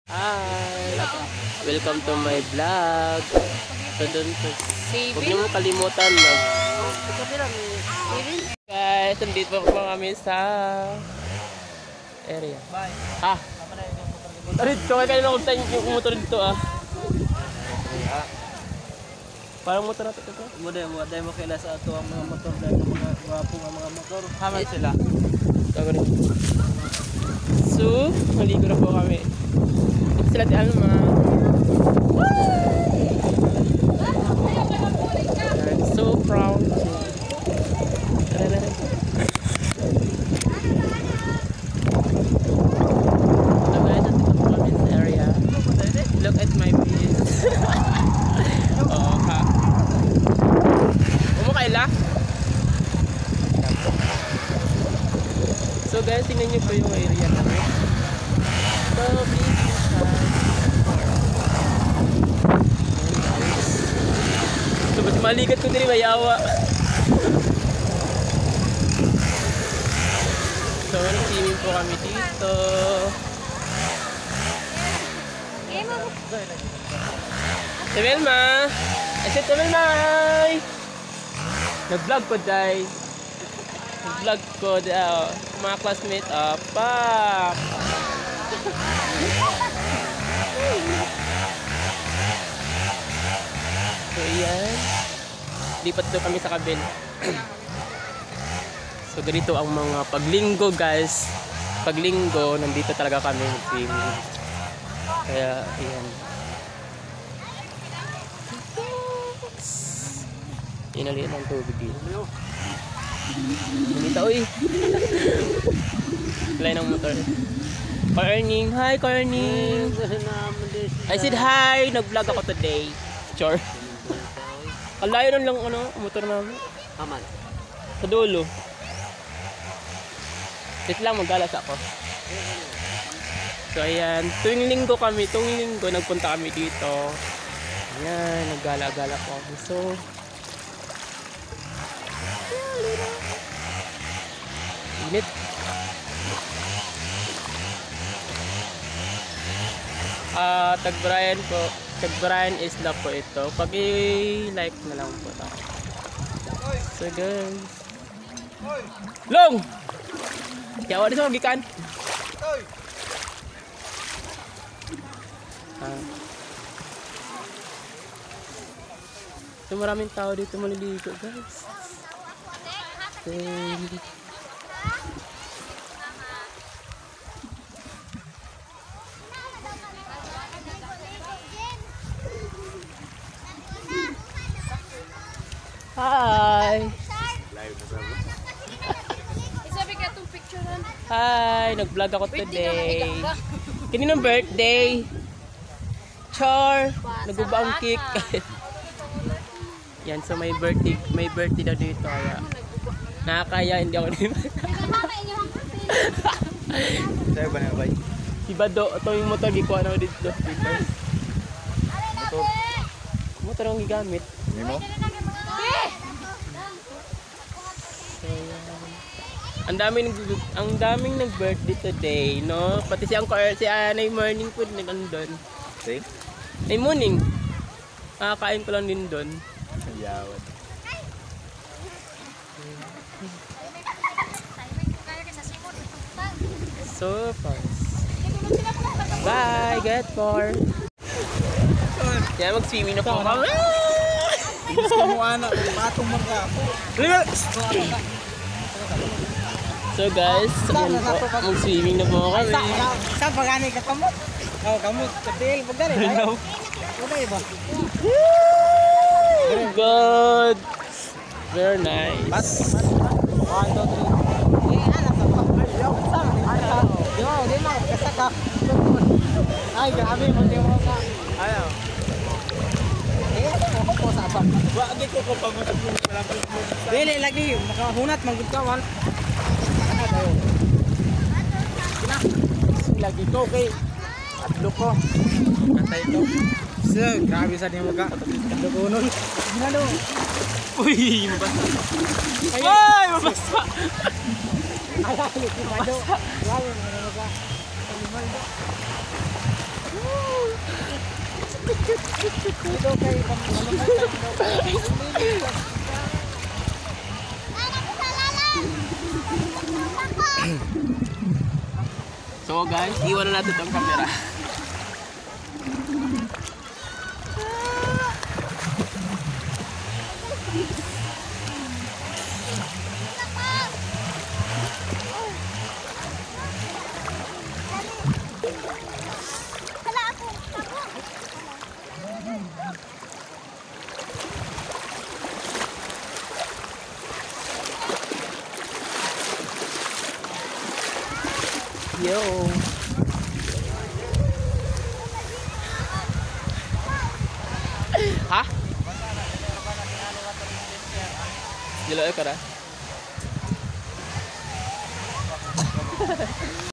Hi! Welcome to my vlog. So dun to. Huwag niyo mo kalimutan guys, nandito po kami sa area. Bye. Ha? Dito, kaya lang kung yung motor dito Parang motor natin ito. Muda mo kailan sa ato ang mga motor dahil mga gwapong ang mga motor. Haman sila. So, maligo na po kami. Ito sila di Alma. I'm so proud. So guys, nandito po kami sa area. Look at my face. Oo ka. Umukayla? So guys, tingnan niyo po yung area namin. So please so ba't malikat ko din may awa. So nag-swimming po kami dito. Temelma! I said Temelma! Nag-vlog ko dahil. Nag-vlog ko dahil. Mga classmate pa. So yan. Lipat doon kami sa kabel. So ganito ang mga paglinggo guys. Paglinggo nandito talaga kami mag-swimming. Kaya yan. Inaliit ang tubig dito. Bumita uy. Play ng motor. Corning, hi Corning. I said hi, nag-vlog ako today. Sure. Kalayo lang motor namin. Haman. Sa dulo. Wait lang, magalas ako. So ayan, tuwing linggo nagpunta kami dito. Ayan, naggala-gala po kami. So init. Tag Brian po. Tag Brian Isla po ito. Pag i-like na lang po tayo. So guys. Long! Yawa din sa magikan. So maraming tao dito maliligo guys. Hi! Hi! Nag-vlog ako today. Kaninong birthday? Char! Nag-ubang cake. Yan, so may birthday daw dito. Kaya nakakaya, hindi ako din. Sa'yo ba na ba? Si Bado, ito yung motor gikuha na dito. Motor ang gigamit. Hindi mo? Ang daming nag-birthday today, no? Pati si Anay Morning food nandun. See? Ay morning. Kain ko lang din doon. Yawad. So fast. Bye, get more. Yan, mag-swimming na po kami. Ibig ko mo anak, patong mga ako. So guys, yan po, mag-swimming na po kami. Saan pagani ka kamot? Oh, kamot, katil, pagani ba? Hello. Pagani ba? Good. Very nice. Bat. 1, 2, 3. Eh, anak ka pa. Yo, di mo, kasaka. Ay, grabe, munti mo ka. Ayaw. Ako po sa abang. Wagi ko pag-usap mo. Dili lagi, makahunat, manggugkawan. Lagi ko kay adlo ko. Antay ito. So, grabe sa niyo ka. Adlo ko nun. Ginalo. Uy, mabasa. Ay, mabasa. Ay, mabasa. Lalo, Ito kay So guys, iwan na natin itong camera. Yo. Hah? Dilo ka ra?